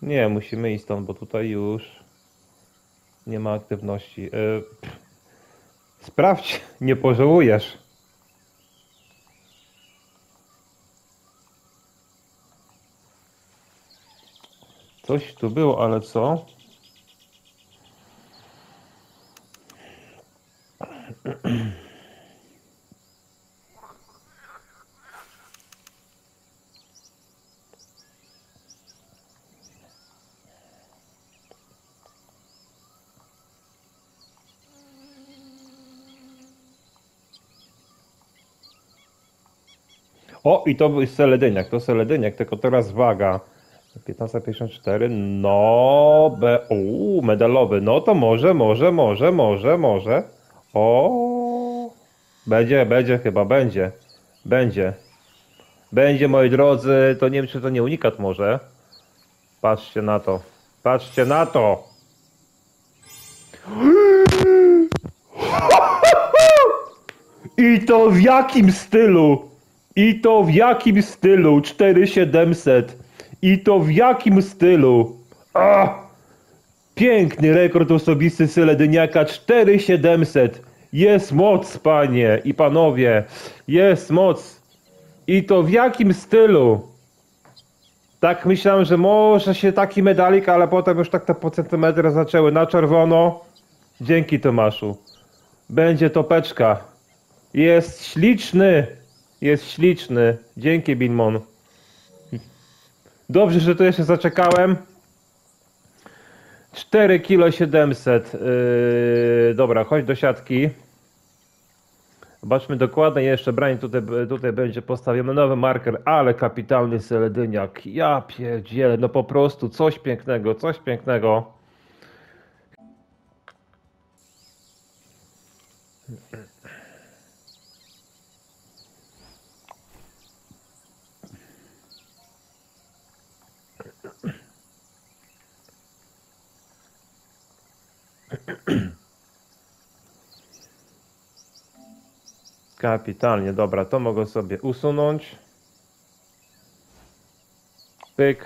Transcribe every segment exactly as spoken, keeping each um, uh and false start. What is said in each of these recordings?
Nie, musimy iść stąd, bo tutaj już nie ma aktywności. Yy, sprawdź, nie pożałujesz. Coś tu było, ale co? O, i to był seledyniak, to seledyniak, tylko teraz waga. piętnaście pięćdziesiąt cztery, no, be, uuu, medalowy, no to może, może, może, może, może. O, będzie, będzie chyba, będzie, będzie. Będzie, moi drodzy, to nie wiem, czy to nie unikat może. Patrzcie na to, patrzcie na to. I to w jakim stylu? I to w jakim stylu? cztery tysiące siedemset. I to w jakim stylu? A! Piękny rekord osobisty Seledyniaka cztery tysiące siedemset. Jest moc, panie i panowie. Jest moc. I to w jakim stylu? Tak myślałem, że może się taki medalik, ale potem już tak te po centymetry zaczęły na czerwono. Dzięki, Tomaszu. Będzie topeczka. Jest śliczny. Jest śliczny. Dzięki, Binmon. Dobrze, że tu jeszcze zaczekałem. cztery kilo siedemset. Yy, dobra, chodź do siatki. Zobaczmy dokładnie jeszcze. Brain tutaj, tutaj będzie postawiony nowy marker, ale kapitalny seledyniak. Ja pierdzielę, no po prostu coś pięknego, coś pięknego. Kapitalnie, dobra, to mogę sobie usunąć. Pyk.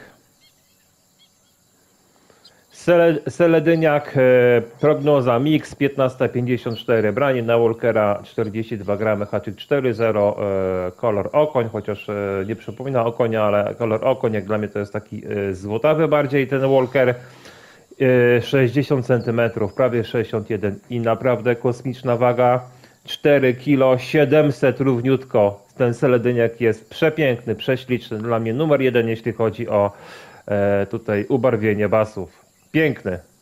Sele, Seledyniak, e, prognoza mix piętnaście pięćdziesiąt cztery, branie na Walkera czterdzieści dwa gramy, haczyk cztery zero, e, kolor okoń, chociaż e, nie przypomina okonia, ale kolor okoń, jak dla mnie to jest taki e, złotawy bardziej ten Walker. E, sześćdziesiąt centymetrów, prawie sześćdziesiąt jeden i naprawdę kosmiczna waga. cztery kilo siedemset równiutko. Ten seledyniak jest przepiękny, prześliczny. Dla mnie numer jeden, jeśli chodzi o e, tutaj ubarwienie basów. Piękny.